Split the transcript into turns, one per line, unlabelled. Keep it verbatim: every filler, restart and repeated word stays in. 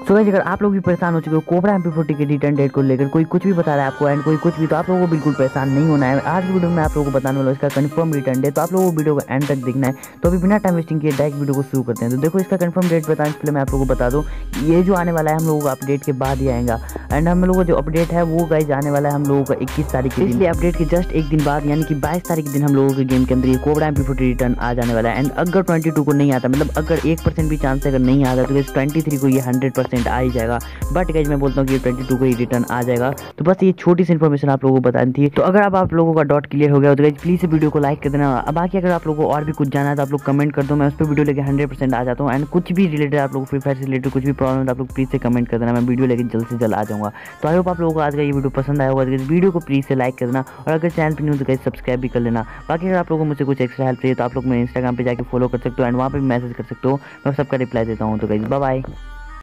So guys अगर आप लोग भी परेशान हो चुके हो कोबरा एम पी फोर्टी के रिटर्न डेट को लेकर, कोई कुछ भी बता रहा है आपको एंड कोई कुछ भी, तो आप लोगों को बिल्कुल परेशान नहीं होना है। आज की वीडियो में आप लोगों को बताने वाला इसका कंफर्म रिटर्न डेट, तो आप लोगों को वीडियो को एंड तक देखना है। तो अभी बिना टाइम वेस्टिंग किए डायरेक्ट वीडियो को शुरू करते हैं। तो देखो इसका कंफर्म डेट बताने से पहले मैं आप लोगों को बता दूं ये जो आने वाला है हम लोगों को अपडेट के बाद ही आएगा। एंड हम लोगों को जो अपडेट है वो गाइस आने वाला है हम लोगों का इक्कीस तारीख के दिन, इसलिए अपडेट के जस्ट एक दिन बाद यानी कि बाईस तारीख के दिन हम लोगों के गेम के अंदर ये Cobra M P forty return आ जाने वाला है। एंड अगर ट्वेंटी टू को नहीं आता, मतलब अगर एक परसेंट भी चांस अगर नहीं आता, तो गाइस ट्वेंटी थ्री को ये हंड्रेड परसेंट आ ही जाएगा। बट गाइस मैं बोलता हूँ कि ये ट्वेंटी टू को ही रिटर्न आ जाएगा। तो बस ये छोटी सी इन्फॉर्मेशन आप लोगों को बतानी थी। तो अगर अब आप लोगों का डॉट क्लियर हो गया तो गाइस प्लीज वीडियो को लाइक कर देना। अब बाकी अगर आप लोगों को और भी कुछ जाना है तो आप लोग कमेंट कर दो, मैं उस पर वीडियो लेके हंड्रेड परसेंट आ जाता हूँ। एंड कुछ भी रिलेटेड आप लोग फ्री फायर से रिलेटेड कुछ भी प्रॉब्लम है तो आप लोग प्लीज से कमेंट कर देना, मैं वीडियो लेके जल्द से जल्द आ जाऊँगा। तो आई होप आप लोगों को आज का ये वीडियो पसंद आया होगा। तो वीडियो को प्लीज से लाइक कर देना और अगर चैनल पर नहीं हो तो गाइस सब्सक्राइब भी कर लेना। बाकी अगर आप लोगों को मुझसे कुछ एक्स्ट्रा हेल्प चाहिए तो आप लोग मेरे इंस्टाग्राम पे जाकर फॉलो कर सकते हो एंड वहाँ पे भी मैसेज कर सकते हो, मैं सबका रिप्लाई देता हूँ। तो गाइस बाय बाय।